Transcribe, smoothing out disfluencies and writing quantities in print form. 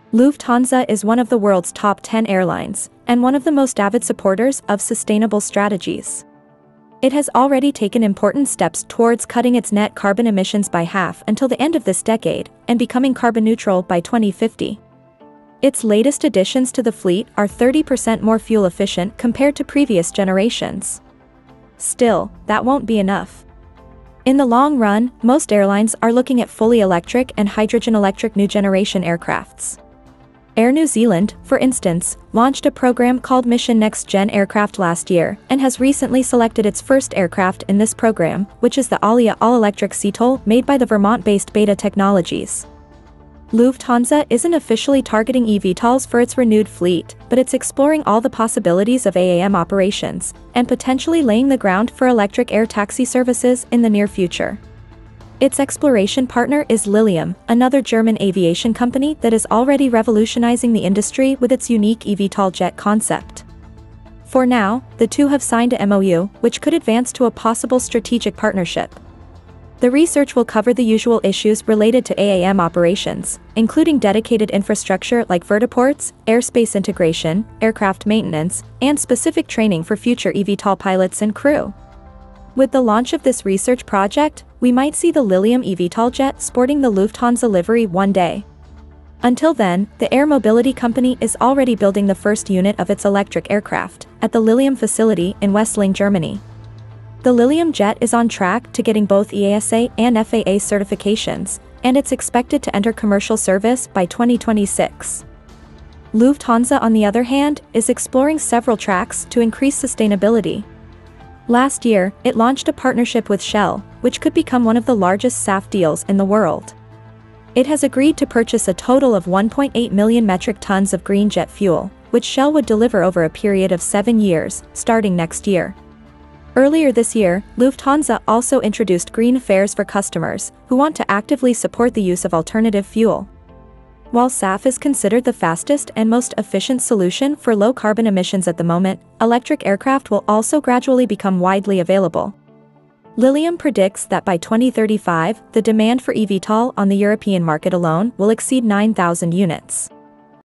Lufthansa is one of the world's top 10 airlines, and one of the most avid supporters of sustainable strategies. It has already taken important steps towards cutting its net carbon emissions by half until the end of this decade, and becoming carbon neutral by 2050. Its latest additions to the fleet are 30% more fuel efficient compared to previous generations. Still, that won't be enough. In the long run, most airlines are looking at fully electric and hydrogen-electric new generation aircrafts. Air New Zealand, for instance, launched a program called Mission Next Gen Aircraft last year and has recently selected its first aircraft in this program, which is the Alia all-electric eVTOL made by the Vermont-based Beta Technologies. Lufthansa isn't officially targeting eVTOLs for its renewed fleet, but it's exploring all the possibilities of AAM operations, and potentially laying the ground for electric air taxi services in the near future. Its exploration partner is Lilium, another German aviation company that is already revolutionizing the industry with its unique eVTOL jet concept. For now, the two have signed a MOU, which could advance to a possible strategic partnership. The research will cover the usual issues related to AAM operations, including dedicated infrastructure like vertiports, airspace integration, aircraft maintenance, and specific training for future eVTOL pilots and crew. With the launch of this research project, we might see the Lilium eVTOL jet sporting the Lufthansa livery one day. Until then, the air mobility company is already building the first unit of its electric aircraft at the Lilium facility in Wesseling, Germany. The Lilium jet is on track to getting both EASA and FAA certifications, and it's expected to enter commercial service by 2026. Lufthansa, on the other hand, is exploring several tracks to increase sustainability. Last year, it launched a partnership with Shell, which could become one of the largest SAF deals in the world. It has agreed to purchase a total of 1.8 million metric tons of green jet fuel, which Shell would deliver over a period of 7 years, starting next year. Earlier this year, Lufthansa also introduced green fares for customers who want to actively support the use of alternative fuel. While SAF is considered the fastest and most efficient solution for low carbon emissions at the moment, electric aircraft will also gradually become widely available. Lilium predicts that by 2035, the demand for eVTOL on the European market alone will exceed 9,000 units.